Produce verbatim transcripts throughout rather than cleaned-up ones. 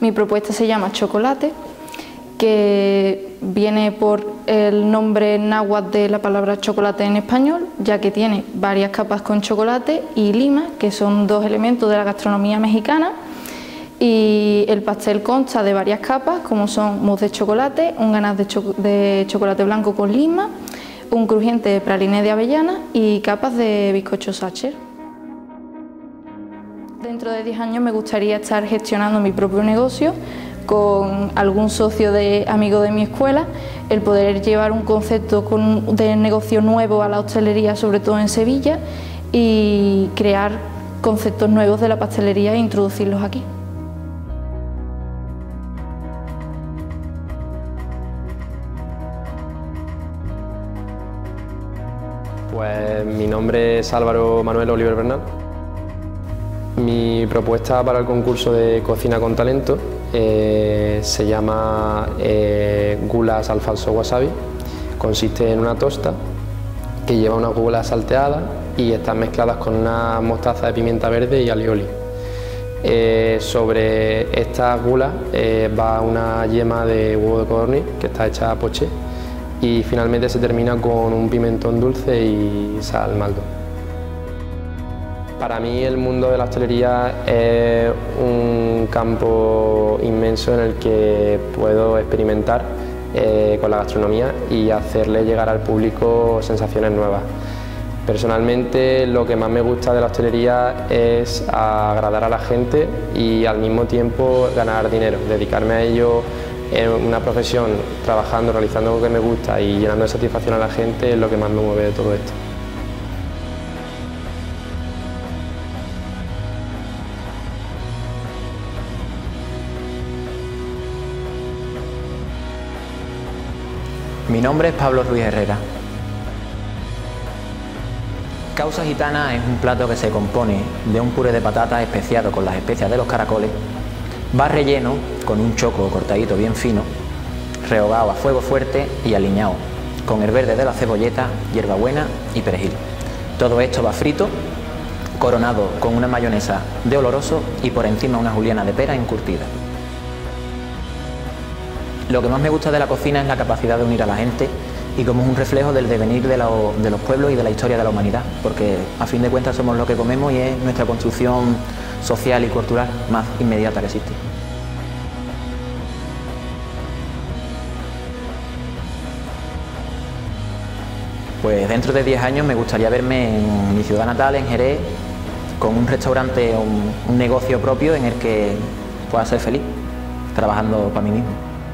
Mi propuesta se llama Chocolate, que viene por el nombre náhuatl de la palabra chocolate en español, ya que tiene varias capas con chocolate y lima, que son dos elementos de la gastronomía mexicana. Y el pastel consta de varias capas, como son mousse de chocolate, un ganache de, cho de chocolate blanco con lima, un crujiente praliné de avellana y capas de bizcocho Sacher. Dentro de diez años me gustaría estar gestionando mi propio negocio con algún socio de amigo de mi escuela, el poder llevar un concepto con, de negocio nuevo a la hostelería, sobre todo en Sevilla, y crear conceptos nuevos de la pastelería e introducirlos aquí. Pues mi nombre es Álvaro Manuel Oliver Bernal. Mi propuesta para el concurso de Cocina con Talento eh, se llama eh, Gulas al falso wasabi. Consiste en una tosta que lleva una gula salteada y están mezcladas con una mostaza de pimienta verde y alioli. Eh, sobre estas gulas eh, va una yema de huevo de codorniz que está hecha a poché, y finalmente se termina con un pimentón dulce y sal maldo. Para mí el mundo de la hostelería es un campo inmenso en el que puedo experimentar eh, con la gastronomía y hacerle llegar al público sensaciones nuevas. Personalmente lo que más me gusta de la hostelería es agradar a la gente y al mismo tiempo ganar dinero, dedicarme a ello en una profesión, trabajando, realizando lo que me gusta y llenando de satisfacción a la gente es lo que más me mueve de todo esto. Mi nombre es Pablo Ruiz Herrera. Causa gitana es un plato que se compone de un puré de patatas especiado con las especias de los caracoles, va relleno con un choco cortadito bien fino, rehogado a fuego fuerte y aliñado con el verde de la cebolleta, hierbabuena y perejil. Todo esto va frito, coronado con una mayonesa de oloroso y por encima una juliana de pera encurtida. Lo que más me gusta de la cocina es la capacidad de unir a la gente y como es un reflejo del devenir de, lo, de los pueblos y de la historia de la humanidad, porque a fin de cuentas somos lo que comemos y es nuestra construcción social y cultural más inmediata que existe. Pues dentro de diez años me gustaría verme en mi ciudad natal, en Jerez, con un restaurante o un, un negocio propio en el que pueda ser feliz, trabajando para mí mismo.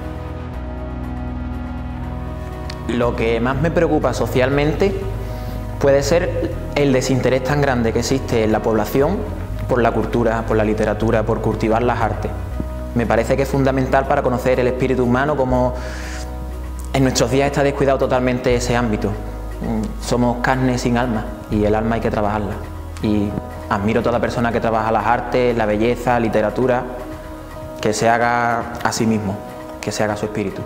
Lo que más me preocupa socialmente puede ser el desinterés tan grande que existe en la población por la cultura, por la literatura, por cultivar las artes. Me parece que es fundamental para conocer el espíritu humano, como en nuestros días está descuidado totalmente ese ámbito. Somos carne sin alma y el alma hay que trabajarla. Y admiro a toda persona que trabaja las artes, la belleza, literatura, que se haga a sí mismo, que se haga su espíritu.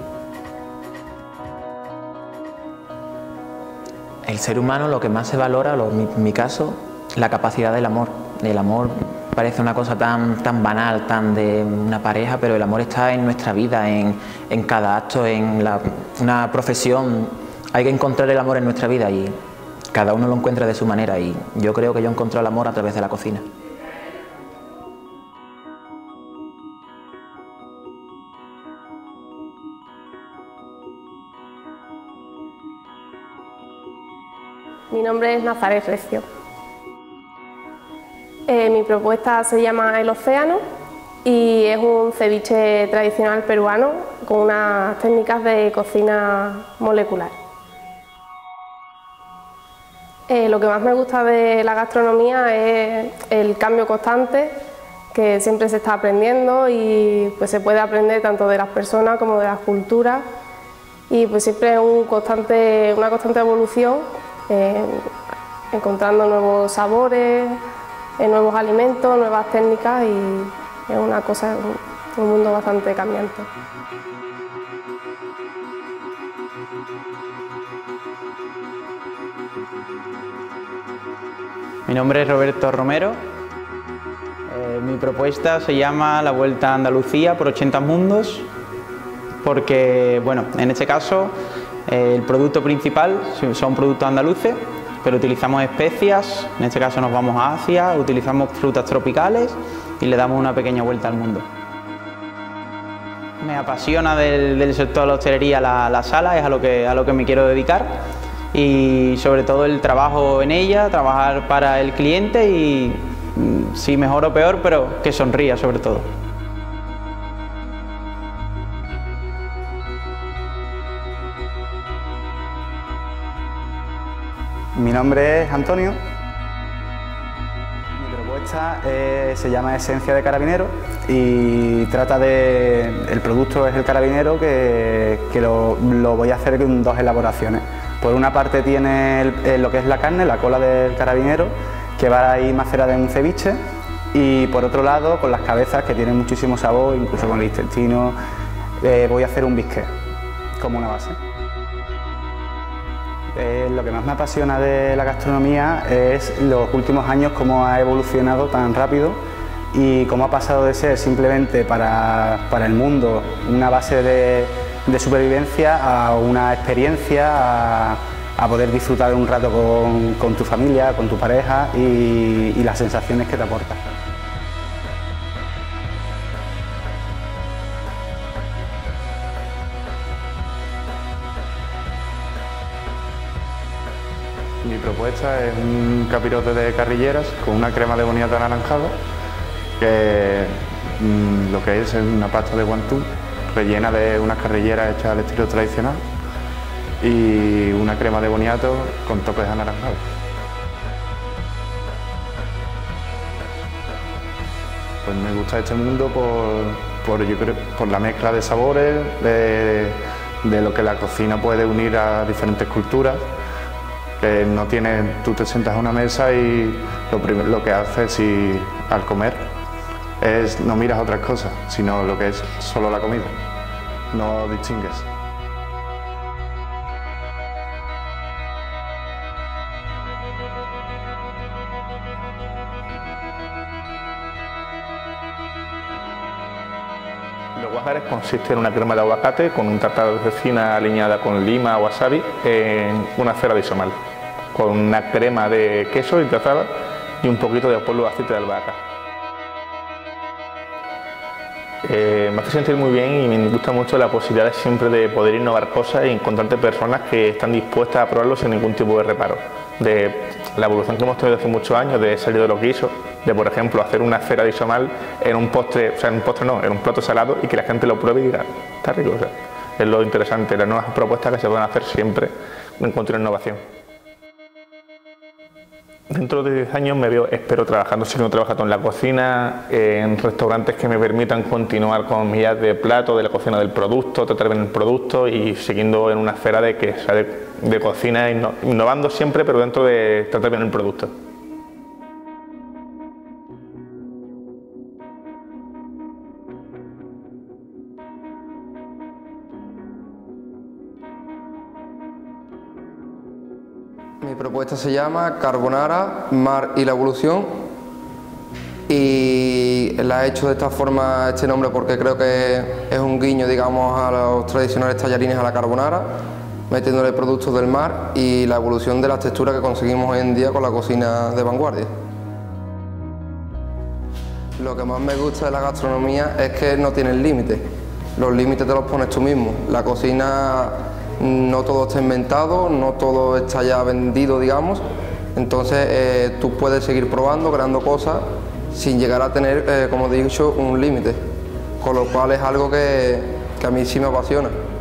El ser humano lo que más se valora, en mi caso, la capacidad del amor. El amor parece una cosa tan, tan banal, tan de una pareja, pero el amor está en nuestra vida, en, en cada acto, en la, una profesión. Hay que encontrar el amor en nuestra vida y cada uno lo encuentra de su manera y yo creo que yo encontré el amor a través de la cocina. Mi nombre es Nazaret Recio. Eh, mi propuesta se llama El Océano y es un ceviche tradicional peruano con unas técnicas de cocina molecular. Eh, lo que más me gusta de la gastronomía es el cambio constante, que siempre se está aprendiendo y pues se puede aprender tanto de las personas como de las culturas y pues siempre es un constante, una constante evolución, eh, encontrando nuevos sabores, eh, nuevos alimentos, nuevas técnicas y es una cosa, un, un mundo bastante cambiante. Mi nombre es Roberto Romero, Eh, mi propuesta se llama La Vuelta a Andalucía por ochenta mundos, porque, bueno, en este caso eh, el producto principal son productos andaluces, pero utilizamos especias, en este caso nos vamos a Asia, utilizamos frutas tropicales y le damos una pequeña vuelta al mundo. Me apasiona del, del sector de la hostelería la, la sala, es a lo, que, a lo que me quiero dedicar, y sobre todo el trabajo en ella, trabajar para el cliente y, si mejor o peor, pero que sonría sobre todo. Mi nombre es Antonio. Mi propuesta eh, se llama Esencia de Carabinero y trata de... el producto es el carabinero que, que lo, lo voy a hacer en dos elaboraciones. Por una parte tiene el, lo que es la carne, la cola del carabinero, que va ahí macerada en un ceviche, y por otro lado con las cabezas, que tienen muchísimo sabor, incluso con el intestino, eh, voy a hacer un bisqué como una base. Eh, lo que más me apasiona de la gastronomía es los últimos años, cómo ha evolucionado tan rápido y cómo ha pasado de ser simplemente para, para el mundo una base de, de supervivencia a una experiencia, a, a poder disfrutar de un rato con, con tu familia, con tu pareja y, y las sensaciones que te aporta. Mi propuesta es un capirote de carrilleras con una crema de boniato anaranjado, que mmm, lo que es es una pasta de guantú rellena de unas carrilleras hechas al estilo tradicional y una crema de boniato con toques anaranjados. Pues me gusta este mundo por, por, yo creo, por la mezcla de sabores, de, de lo que la cocina puede unir a diferentes culturas. Que no tienes, tú te sientas a una mesa y lo, primero, lo que haces y, al comer es no miras otras cosas, sino lo que es solo la comida, no distingues. Los guajares consiste en una crema de aguacate con un tartar de cecina aliñada con lima o wasabi en una cera de isomal, con una crema de queso intrazada y un poquito de polvo de aceite de albahaca. Eh, me hace sentir muy bien y me gusta mucho la posibilidad de siempre de poder innovar cosas y encontrarte personas que están dispuestas a probarlo sin ningún tipo de reparo. De la evolución que hemos tenido hace muchos años de salir de lo que hizo, de por ejemplo hacer una cera de isomal en un postre, o sea en un postre no, en un plato salado y que la gente lo pruebe y diga, está rico, o sea, es lo interesante, las nuevas propuestas que se pueden hacer siempre en continua innovación. Dentro de diez años me veo, espero, trabajando, siguiendo trabajando en la cocina, en restaurantes que me permitan continuar con mi idea de plato, de la cocina del producto, tratar bien el producto y siguiendo en una esfera de que sea de, de cocina, innovando siempre, pero dentro de tratar bien el producto. Mi propuesta se llama Carbonara, Mar y la Evolución, y la he hecho de esta forma, este nombre, porque creo que es un guiño, digamos, a los tradicionales tallarines a la carbonara, metiéndole productos del mar y la evolución de las texturas que conseguimos hoy en día con la cocina de vanguardia. Lo que más me gusta de la gastronomía es que no tiene límites, los límites te los pones tú mismo. La cocina, no todo está inventado, no todo está ya vendido, digamos, entonces eh, tú puedes seguir probando, creando cosas sin llegar a tener, eh, como he dicho, un límite, con lo cual es algo que, que a mí sí me apasiona.